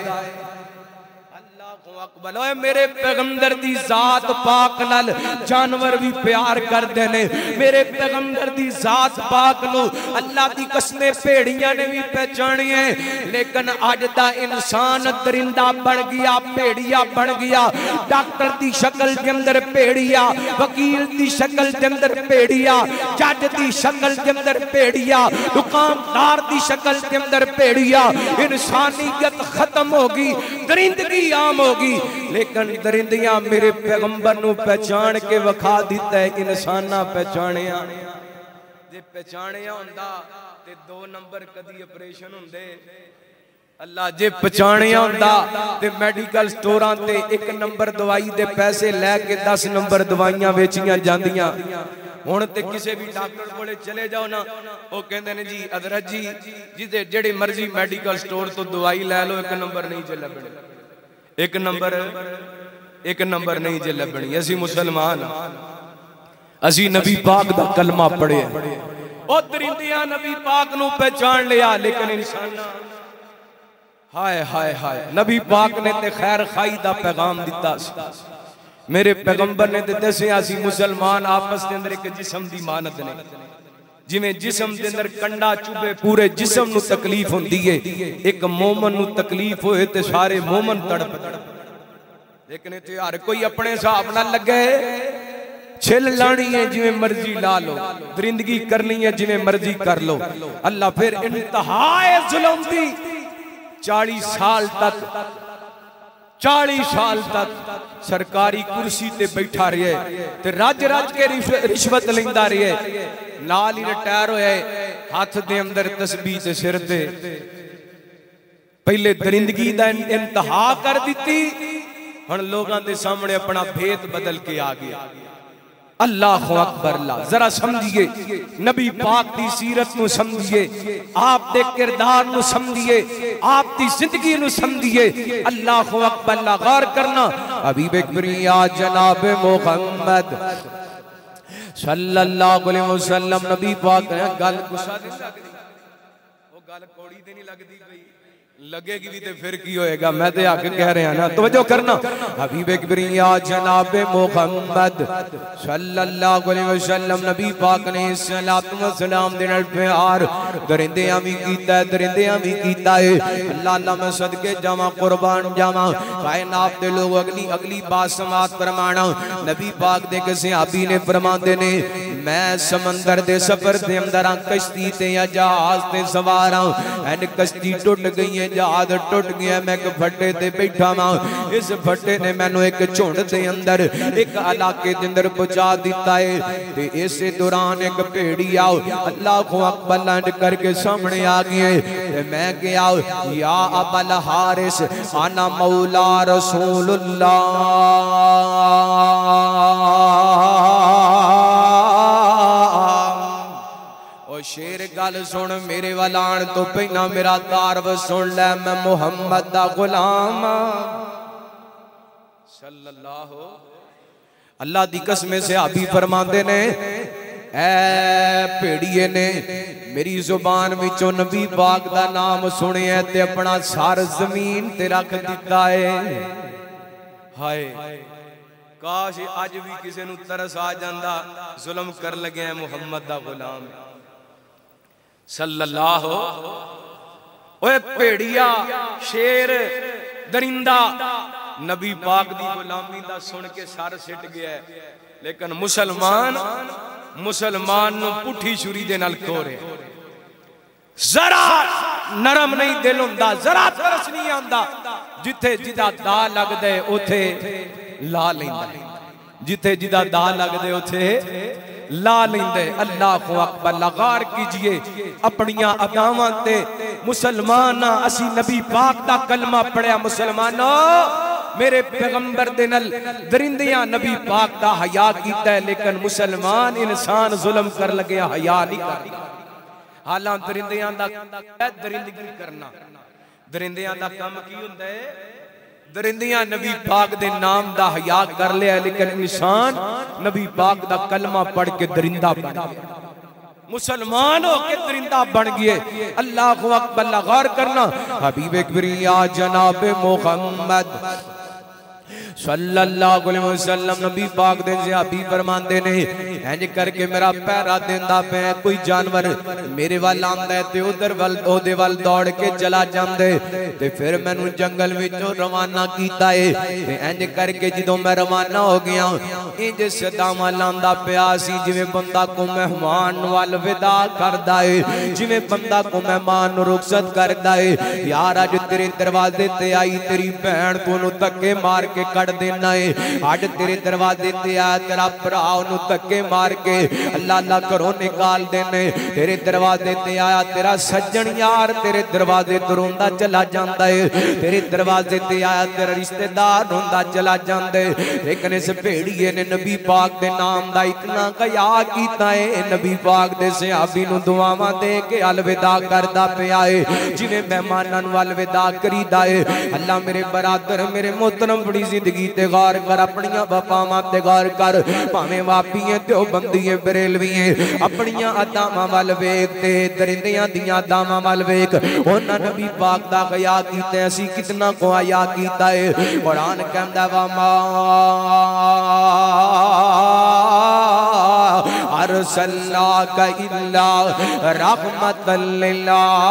अकबर मेरे पैगंबर दी जात पाक नाल जानवर भी प्यार करते ने, मेरे पैगंबर दी जात पाक नू अल्लाह दी कसमें भेड़ियां ने भी पहचानी है। लेकिन अज दा इंसान दरिंदा बन गया, भेड़िया बन गया। डॉक्टर दी शक्ल के अंदर भेड़िया, वकील दी शक्ल के अंदर भेड़िया, जज दी शक्ल के अंदर भेड़िया, दुकानदार दी शक्ल के अंदर भेड़िया। इंसानियत खत्म होगी, दरिंदगी आम होगी। लेकिन दरिंदियां मेरे पैगंबर नू पहचान के वखा दिता है, इंसाना पहचानिया जे पहचानिया हुंदा ते 2 नंबर कदी ऑपरेशन हुंदे। अल्लाह जे पहचानिया हुंदा ते मेडिकल स्टोरां ते 1 नंबर दवाई दे पैसे लैके 10 नंबर दवाइयां बेचियां जांदियां। हुण ते किसी भी डॉक्टर कोले चले जाओ ना, वो कहंदे ने जी हजरत जी जिदे जेड़ी मर्जी मेडिकल स्टोर तो दवाई लै लो, 1 नंबर नहीं जे लभणी, 1 नंबर नहीं जे लभणी। असी मुसलमान, असी नबी पाक दा कलमा पढ़िया, ओ दरिंदियां नबी पाक नू पहचान लिया। लेकिन इंसान हाय हाय हाय, नबी पाक ने ते खैर खाई दा पैगाम दिता, मेरे पैगंबर ने ते दसिया सी मुसलमान आपस के अंदर एक जिस्म दी मानत ने, जिवें जिस्म दे अंदर कंडा चुभे पूरे जिस्म नूं तकलीफ हुंदी है, एक मोमन नूं तकलीफ होए ते सारे मोमन तड़प। लेकिन इत्थे हर कोई अपने हिसाब नाल लगे, छिल लानी है जिवें मर्जी ला लो, दरिंदगी करनी है जिवें मर्जी कर लो। अल्लाह फिर इंतहा है जुल्म दी। 40 साल तक सरकारी कुर्सी ते बैठा रहे ते रज रज के रिश्वत लेंदा रहे, नाल ही रिटायर होए, हाथ दे अंदर तस्बीह ते सिर ते। पहले दरिंदगी दा इंतहा कर दी, हुण लोगां दे सामने अपना भेद बदल के आ गया। अल्लाह अकबर ला। जरा समझिए, नबी पाक की सीरत नू समझिए, आप दे किरदार नू समझिए, आप दी जिंदगी नू समझिए। अल्लाह अकबर ला। गौर करना, हबीब किबरिया जनाब मुहम्मद सल्लल्लाहु अलैहि वसल्लम नबी पाक ने गल गुस्सा नहीं लगदी, वो गल कौड़ी ते नहीं लगदी पई, लगेगी भी तो फिर की होएगा। मैं तो आके कह रहा ना, तवज्जो करना। हबीब किबरिया जनाब मुहम्मद सल्लल्लाहु अलैहि वसल्लम नबी पाक ने सलातो व सलाम दे नाल प्यार दरिंदियां भी कीता है, दरिंदियां भी कीता है। अल्लाह अल्लाह मैं सदके जावां, कुर्बान जावां। कायनात दे लोग अगली बात समात फरमाना। नबी पाक दे किसी सहाबी ने फरमांदे ने, मैं समंदर दे सफर दे अंदर कश्ती ते या जहाज ते सवार हां, एन कश्ती टुट गई है, जहाज टुट गया, मैं एक फट्टे ते बैठा हां। इस फट्टे ने मैनू एक झुंड दे अंदर एक इलाके दे अंदर पहुंचा दिता है। ते इसे दौरान एक भेड़ी आओ अल्लाह को अकबर करके सामने आ गई ते मैं गया, या अबल हारिस आना मौला रसूलुल्लाह। शेर गल सुन, मेरे वाल आन तो पहला मेरा तारफ सुन ले, मैं मुहम्मद दा गुलाम सल्लल्लाहु। अल्लाह दी कसम से सहाबी फरमांदे ने, ऐ भेड़िए ने मेरी जुबान विचों नबी पाक दा नाम सुनिया ते अपना सर जमीन ते रख दिता है। हाय काश अज भी किसी नूं तरस आ जांदा, जुल्म कर लगे मुहम्मद दा गुलाम सल्लल्लाहु। ओए भेड़िया, शेर, दरिंदा नबी पाक दी गुलामी दा सुन के सर सिट गया, लेकिन मुसलमान नूं पुठी छुरी दे नाल कोरे। जरा नरम नहीं दिल हुंदा, जरा तरस नहीं आंदा। जिथे जिदा दा लगदा है उथे ला लैंदा, जिथे जिदा दा लगदा है उथे ला लेंदे। अल्लाह को अकबर। लगार कीजिए अपनिया अदावां ते। मुसलमान असी नबी पाक दा कलमा पढ़िया, मुसलमानों मेरे पैगंबर दे नाल दरिंदियां नबी पाक दा हया कीता है, लेकिन मुसलमान इंसान जुल्म कर लगे हया नहीं करता। हालां दरिंदियां दा दरिंदगी करना, दरिंदियां दा काम की हुंदा है? दरिंदियां नबी पाक दे नाम दा हया कर लिया, लेकिन इंसान नबी पाक दा कलमा पढ़ के दरिंदा बन गया, मुसलमान हो के दरिंदा बन गए। अल्लाह को अकबर। गौर करना, हबीब किबरिया जनाब मुहम्मद सल्लल्लाहु अलैहि वसल्लम नबी पाक दे सहाबी फरमांदे ने, इंज करके मेरा पहरा देंदा मैं, कोई जानवर मेरे वाल आंदा है ते उधर वाल ओदे वाल दौड़ के चला जांदे ते फिर मैनू जंगल विचों रवाना कीता है। ते इंज करके जदों मैं रवाना हो गया, इंज सदावां लांदा पिया सी जिवें बंदा को मेहमान वाल विदा करदा है, जिवें बंदा को मेहमान नूं रुखसत करदा है। यार अज तेरे दरवाजे ते आई तेरी भैन तू धक्के मार के कड़ देना है, अज तेरे दरवाजे ते आ तेरा भरा ओनू धक्के मार के अल्लाह अल्लाह घरों निकाल देने। तेरे दरवाजे ते आया तेरा सज्जन यार तेरे दरवाजे तो रोंदा चला जाता है, तेरे दरवाजे ते आया तेरा रिश्तेदार रोंदा चला जाता है। लेकिन इस भेड़िए ने नबी पाक दे नाम दा इतना कया कीता है, नबी पाक दे सहाबी नूं दुआवां दे के अलविदा करदा पिया है, जिवें मेहमानां नूं अलविदा करीदा है। अल्लाह मेरे बरादर मेरे मोहतरम बड़ी जिंदगी ते गौर कर, अपनियां वफावां ते गौर कर, भावें वापियां ते बंदियां बरेलवियां अपनियां अदावां वल वेख ते दरिंदियां दियां अदावां वल वेख। उन्हां नबी पाक दा हया कीता, असीं कितना को हया कीता है। कुरान कहंदा वा मा अरसलनाका इल्ला रहमतल लिल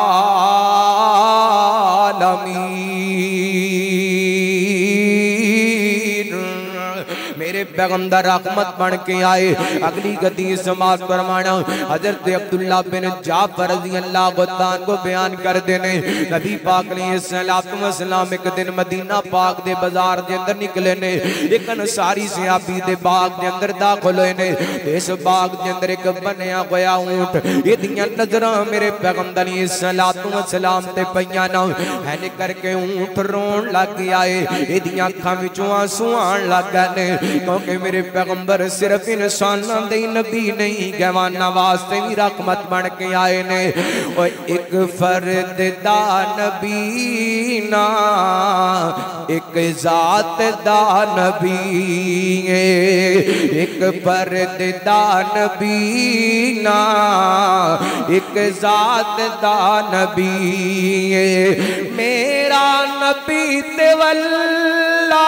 आलमीन। मेरे पैगंबर रहमत बन के आए। अगली गद्दी समाज फरमाना हजरत अब्दुल्ला बिन जाफर रज़ी अल्लाह तआला को बयान कर देने नबी पाक ने सलाम एक दिन मदीना पाक दे बाजार दे अंदर निकले ने। एक अंसारी सहाबी दे बाग दे अंदर दाखिल होए ने। इस बाग दे अंदर एक बनया होया ऊंट एदियां नजरां मेरे पैगंबर सलाम ते पईयां ना ऐने करके ऊंट रोन लग गया है। एदियां अखां विचों आंसू आण लग गए ने क्योंकि मेरे पैगंबर सिर्फ इंसानां दे नबी नहीं गवाना वास्ते भी रहमत बन के आए ने। और एक फर्द दा नबी ना एक जात दा नबी है। एक फर्द दा नबी ना एक जात दा नबी है। मेरा नबी ते वल्ला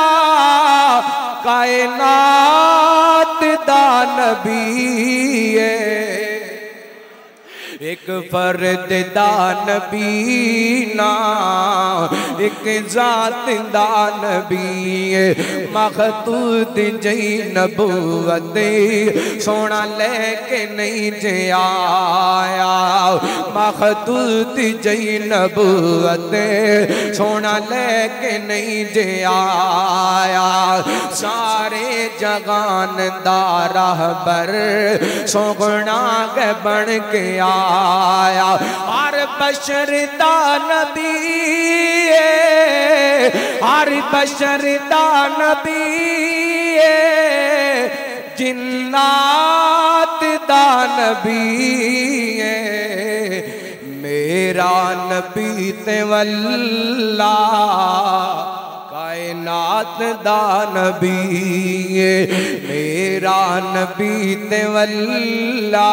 कायनात दा नबी है। एक फर्द दा नबी ना एक जात दा नबी है। मखतूत जई नबूवत सोना लेके नहीं जे आया। मखतूत जई नबूवत सोना लेके नहीं जे आया। सारे जगान दा रहबर सोगना के बन के आया। हर बशर दा नबी है। हर बशर दा नबी है। जिन्नात दा नबी है। मेरा नबी ते वल्ला कायनात दा नबी है। मेरा नबी ते वल्ला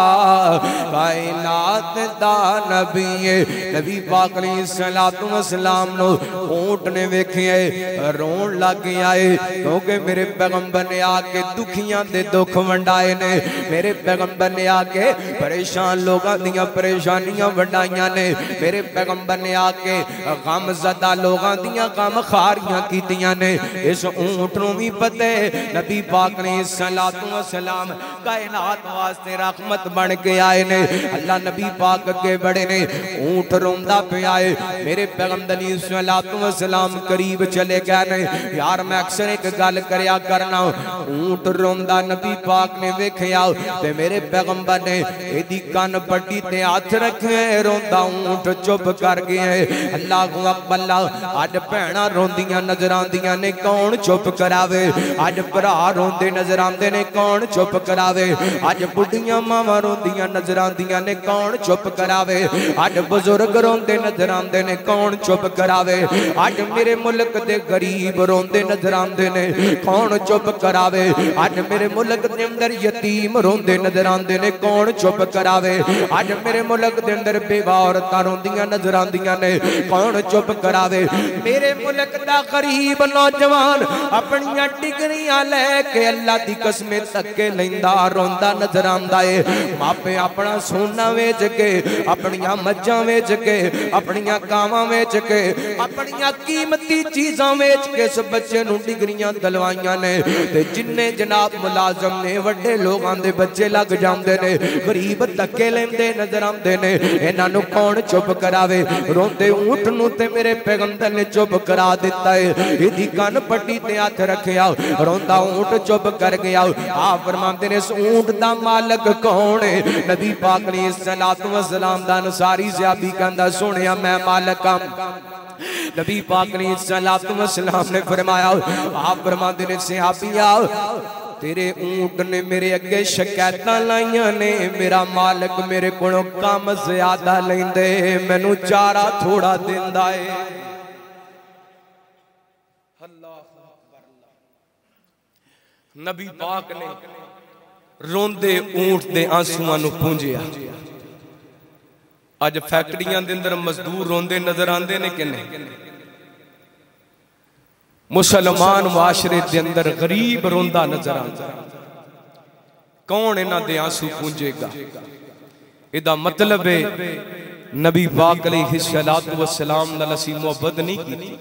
कायनात दा नबी है। नबी पाक अलैहिस्सलाम नो ऊंट ने वेखे रोन लग गया है क्योंकि मेरे पैगंबर ने आके दुखियां दे दुख वंडाए ने। मेरे पैगंबर ने आके परेशान लोगों दियां परेशानियां वंडाइयां ने। मेरे पैगंबर ने आके गम ज़दा लोगों दियां गम खारियां कीतियां ने। इस ऊंट नूं भी पता है नबी पाक ने सलाम कायनात वास्ते रहमत बन के आए ने। अल्लाह नबी पाक अगे बड़े ने ऊंट रोंदा पिया है। मेरे पैगंबर सलाम करीब चले गए ने। यार मैं अक्सर एक गल करया करना ऊंट रोंदा नबी पाक ने वेखिया ते मेरे पैगंबर ने एदी कन पट्टी ते हाथ रखे रोंदा ऊंट चुप कर गया है। अल्लाह अकबर अज भैणा रोंदियां नजर आंदियां ने कौन चुप करावे। अज भरा रोंदे नजर आंदे ने कौन चुप करावे। अज बुढ़ियां मावां रोंदियां नजर आंदियां ने कौन चुप करावे। अज बुजुर्ग रोंदे नजर आंदे ने कौन चुप करावे। अज मेरे मुल्क दे गरीब रोंदे नजर आंदे ने कौन चुप करावे। अज मेरे मुल्क दे अंदर यतीम रोंदे नजर आंदे ने कौन चुप करावे। अज मेरे मुल्क दे अंदर बेवा औरतां रोंदियां नजर आंदियां ने कौन चुप करावे। मेरे मुल्क दा गरीब नौजवान अपनियां डिग्रियां लेके अल्लाह दी कसम धक्के लैंदा रोंदा नजर आंदा है। मापे अपना सोना वेच के अपनियां मज्जां वेच के अपनियां गावां वेच के अपनियां कीमती चीज़ां वेच के इस बच्चे नूं डिग्रियां दिलवाइयां ने। ते जिन्ने जनाब मुलाजम ने वड्डे लोगां दे बच्चे लग जांदे ने गरीब धक्के लैंदे नजर आंदे ने। इन्हां नूं कौन चुप करावे। रोंदे ऊंट नूं ते मेरे पैगंबर ने चुप करा दिता है। इदी कन पट्टी ते हाथ रखिया रोंदा ऊंट चुप कर गया। आप फरमाते ने इस ऊंट दा मालक कौन है। नबी पाक ने सलाम दा अंसारी सहाबी कहंदा सुनिया मैं मालक हां। नबी पाक ने सलाम ने फरमाया आप फरमाते ने सहाबिया तेरे ऊंट ने मेरे अगे शिकायत लाइया ने। मेरा मालक मेरे कोलों काम ज्यादा लेंदे मैनू चारा थोड़ा दिंदा है। नबी पाक ने रोंदे ऊंट दे आंसुआं नूं पूंजिया। अज फैक्ट्रियां दे अंदर मजदूर रोंदे नजर आंदे ने कि नहीं। मुसलमान मुआशरे दे अंदर गरीब रोंदा नजर आंदा। कौन इन्हां दे आंसू पूंजेगा? इहदा मतलब है नबी पाक अलैहिस्सलातु वस्सलाम नाल असीं मुहब्बत नहीं की,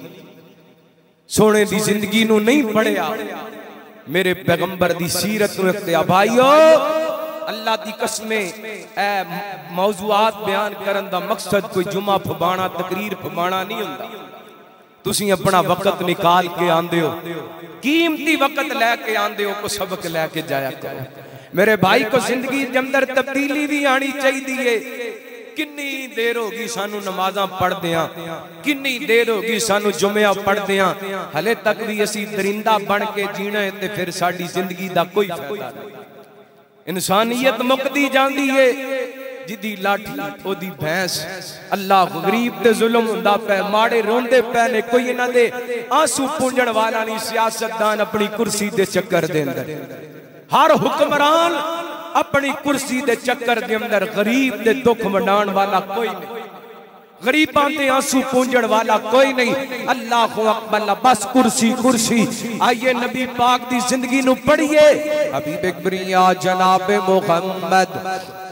सोने दी जिंदगी नूं नहीं पढ़िया, मेरे पैगंबर दी सीरत नूं इख्तियार। भाईओ अल्लाह दी कसमें ए मौजूआत बयान करन दा मकसद कोई जुमा फबाना तकरीर फबाना नहीं हुंदा। तुसीं अपना वक्त निकाल के आंदे हो, कीमती वक्त लैके आंदे हो, को सबक लैके जाया करो। मेरे भाई को जिंदगी के अंदर तब्दीली भी आनी चाहिए। किन्नी देर होगी सानू नमाज़ां पढ़दियां, किन्नी देर होगी सानू जुम्या पढ़दियां, हले तक भी असी दरिंदा बन के जीना है, ते फिर साडी जिंदगी दा कोई फायदा नहीं। इंसानियत मुकदी जांदी है, जिदी लाठी ओदी भैंस। अल्लाह गरीब ते जुल्म हुंदा पै, माड़े रोंदे पै ने, कोई इन्हां दे आंसू पूंजण वाला नहीं। सियासतदान अपनी कुर्सी दे चक्कर दे अंदर, हर हुक्मरान अपनी कुर्सी दे चक्कर दे अंदर, गरीब दे दुख वंडाण वाला कोई नहीं, गरीबां दे आंसू पूंजण वाला कोई नहीं। अल्लाहु अकबर, बस कुर्सी कुर्सी। आइए नबी पाक दी जिंदगी नूं पढ़िए। हबीब किबरिया जनाब मुहम्मद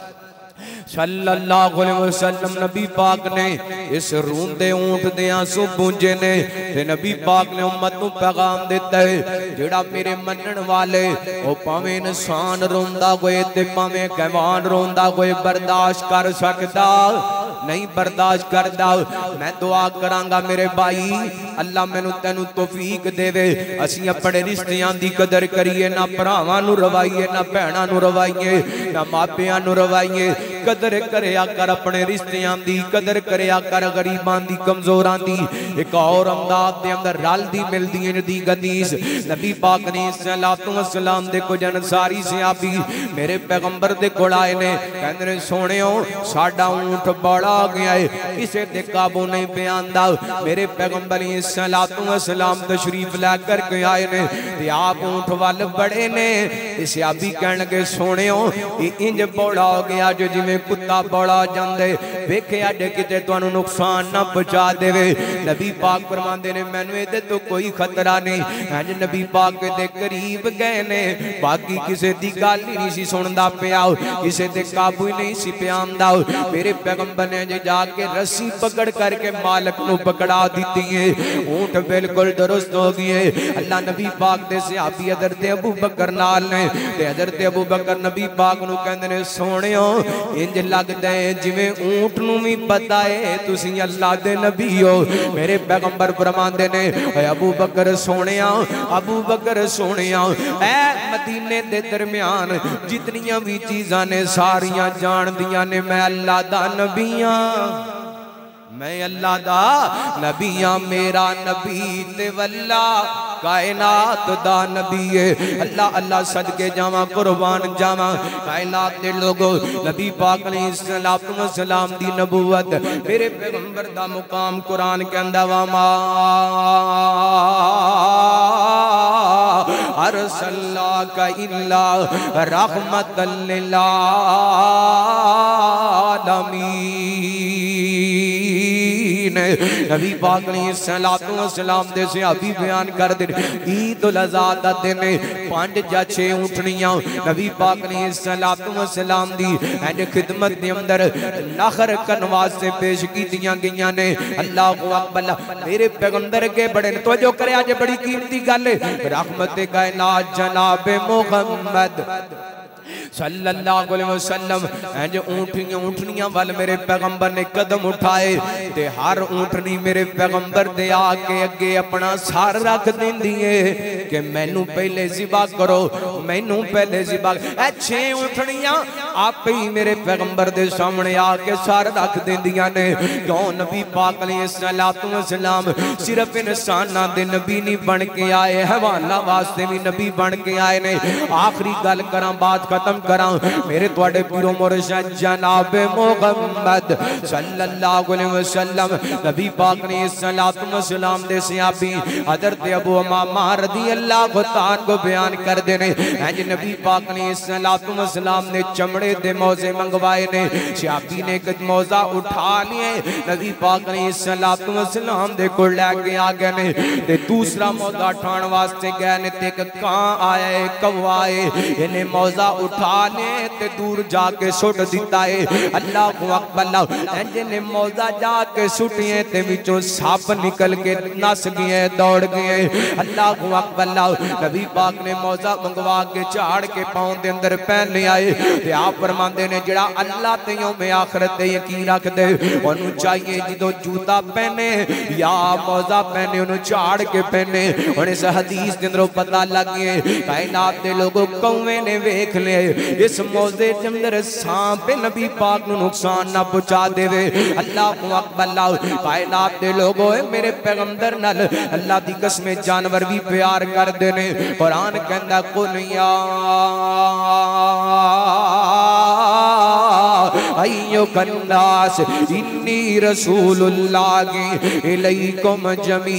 सल्लल्लाहु अलैहि वसल्लम नबी पाक ने इस रोंदे ऊंट दे आंसू पूंजे ने, ते नबी पाक ने उम्मत नूं पैगाम दिता है, जेड़ा मेरे मनण वाले ओ भावें इंसान रोंदा होए ते भावें कैवान रोंदा होए बर्दाश्त कर सकदा नहीं, बर्दाश्त करदा। मैं दुआ करांगा मेरे भाई, अल्लाह मैनू तैनू तौफीक देवे, असीं अपने रिश्तियां दी कदर करिए, ना भरावां नूं रवाइए, ना भैणां नूं रवाइए, ना मापियां नूं रवाइए। कदर करया कर अपने रिश्तियां दी, कदर करया कर गरीबां दी, कमजोरां दी। एक और अंदाज दे अंदर रलदी मिलदी है दी गदीस। नबी पाक ने सल्लल्लाहु अलैहि वसल्लम दे कुछ अंसारी सहाबी मेरे पैगंबर दे कोल आए ने, कहंदे ने सोहणियो साडा ऊंट बड़ा गया है, किसे दे काबू नहीं पे आंदा। मेरे पैगंबर सल्लल्लाहु अलैहि वसल्लम तशरीफ लेकर के आए ने, ते आप ऊंट वाल बड़े ने। सहाबी कहण लगे सोहणियो इंज बड़ा हो गया जो जिवें कुत्ता बड़ा जांदे, वेखिया जे किते तुहानू नुकसान ना पहुंचा देवे। नबी पाक फरमांदे ने मैनू इहदे तो कोई खतरा नहीं। इंज नबी पाक दे करीब गए ने, बाकी किसे दी गल ही नहीं सी सुनदा पिया, किसे दे काबू ही नहीं सी पिया आंदा। मेरे पैगंबर ने जे जाके रस्सी पकड़ करके मालक नू पकड़ा दी है, ऊंट बिल्कुल दुरुस्त हो गए। अल्लाह नबी पाक दे सहाबी हज़रत अबू बकर नाल ने, ते हज़रत अबू बकर नबी पाक नू कहंदे ने सोहणियो इंज लगदा है जिवें ऊंट नू भी पता है तुसीं अल्लाह दे नबी हो। मेरे पैगंबर फरमांदे ने अबू बकर सोहणिया, अबू बकर सोहणिया, ऐ मदीने दे दरमियान जितनियां भी चीज़ां ने सारियां जानदियां ने मैं अल्लाह दा नबी हां, मैं अल्लाह दा नबी हां। मेरा नबी ते वल्ला कायनात दा नबी है। अल्लाह अल्लाह सदके जावा, कुर्बान जावा कायनात दे लोगो। नबी पाक अलैहिस्सलातु वस्सलाम दी नबूवत, मेरे पैगंबर दा मुकाम कुरान कहंदा वा मा अरसलनाका इल्ला रहमतल लिल आलमीन। नबी पाक अलैहिस्सलातु वस्सलाम दे सहाबी बयान कर दे, ईद उल अज़हा दा दिन 5 या 6 ऊँटनियां नबी पाक अलैहिस्सलातु वस्सलाम दी एंड खिदमत दे अंदर नखर करन वास्ते पेश कीतियां गईयां ने। अल्लाहु अकबर। मेरे पैगंबर के बड़े ने तवज्जो करे, आज बड़ी कीमती गल रहमत कायनात जनाब मुहम्मद सल्लल्लाहु अलैहि वसल्लम इंज ऊँटनियां वाल मेरे पैगंबर ने कदम उठाए, ते हर ऊँटनी मेरे पैगंबर दे आके अगे अपना सर रख देंदी है कि मैनू पहले ज़िबा करो, मैनू पहले ज़िबा। 6 ऊँटनियां आप ही मेरे पैगंबर दे सामने आके सर रख देंदियां ने। क्यों? नबी पाक अलैहिस्सलातु वस्सलाम सिर्फ इंसानां दे नबी नहीं बन के आए, हैवानां वास्ते भी नबी बन के आए ने। आखिरी गल करा, बात खत्म करा, मेरे तुहाडे पीरो मुर्शिद जनाब मुहम्मद सल्लल्लाहु अलैहि वसल्लम नबी पाक ने सल्लल्लाहु अलैहि वसल्लम दे सहाबी हज़रत अबू उमामा रज़ियल्लाहु तआला को बयान कर देने। इंज नबी पाक ने सल्लल्लाहु अलैहि वसल्लम ने चमड़े दे मौजे मंगवाए ने, सहाबी ने एक मौजा उठा लिए, नबी पाक ने सल्लल्लाहु अलैहि वसल्लम दे कोल लेके आ गए ने, ते दूसरा मौजा उठाने वास्ते गए ने, ते एक कां आया है, कौवा है, इन्हें मौजा उठा उठा ले ते दूर जाके सुट दिता है। अल्लाह अकबर जिन्हें मौजा जाके सुटिए ते विचों सप निकल के नस गए दौड़ गए। अल्लाह अकबर नबी पाक ने मौजा मंगवा के झाड़ के पाँव के अंदर पहन ले आए ते आप फरमाते ने जिहड़ा अल्लाह ते यौम आखिरत ते यकीन रख दे ओनू चाहिए जो जूता पहने या मौजा पहने ओनू झाड़ के पहने। और इस हदीस के अंदर पता लग गए कायनात के लोगों कौवे ने वेख ले इस मौजे के अंदर सांप नबी पाक नू नुकसान ना पहुंचा देवे। अल्लाह अकबर कायनात के लोगों मेरे पैगंबर नाल अल्लाह दी कसम जानवर भी प्यार करते ने। कुरान कहंदा कुनिया अय्युहन्नास इन्नी रसूलुल्लाह इलैकुम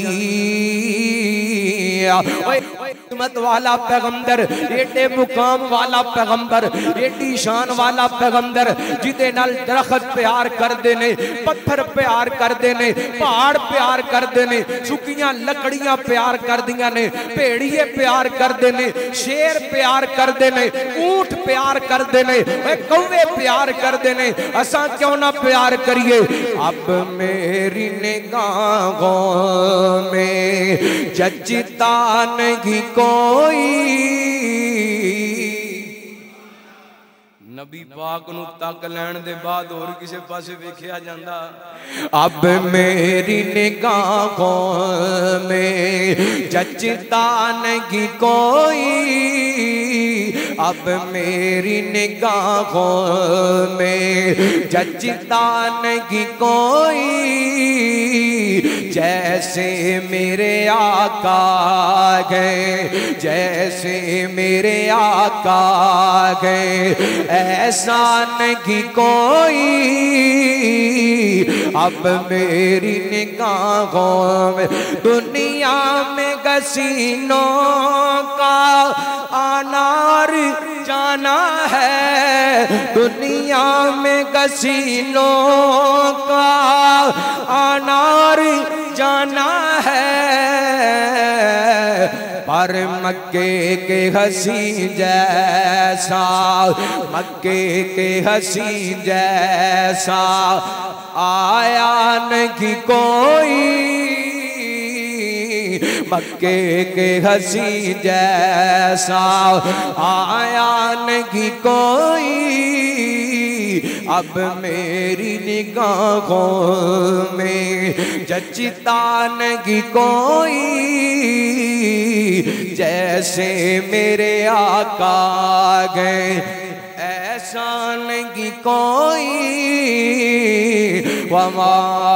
जमीआ। हिम्मत वाला पैगंबर, एडे मुकाम वाला पैगंबर, एडी शान वाला पैगंबर जिदे नाल दरख्त प्यार करते ने, पत्थर प्यार करते ने, पहाड़ प्यार करते ने, सुकियां लकड़ियां प्यार करदियां ने, भेड़िए प्यार करते ने, शेर प्यार करते ने, ऊंट प्यार करते ने, कौवे प्यार करते ने। असा क्यों ना प्यार करिए। अब मेरी निगाहों में जचता नहीं कोई नबी पाक नू तक लैण दे बाद और किसी पासे वेखिया जांदा। अब मेरी निगाहों में जचता नहीं कोई, अब मेरी निगाहों में जचता नहीं कोई, जैसे मेरे आका गए, जैसे मेरे आका गए ऐसा नहीं कोई। अब मेरी निगाहों में दुनिया में गसीनों का अनार जाना है, दुनिया में गसीनों का अनार जाना है, पर मक्के के हसी जैसा, मक्के के हसी जैसा आया नहीं कोई, मक्के के हसी जैसा आया नहीं कोई। अब मेरी निगाहों में जचता नहीं कोई, जैसे मेरे आका गए ऐसा नहीं कोई। वमा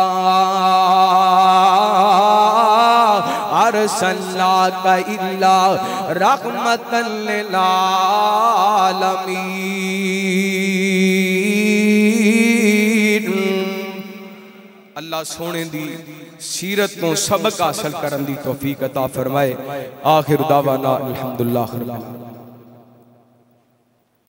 अरसलनाका इल्ला रहमतन लिल आलमीन। अल्लाह सोने दी सीरत तो सबक हासिल करन दी तौफीक अता फरमाए। आखिर दावाना अल्हम्दुलिल्लाह।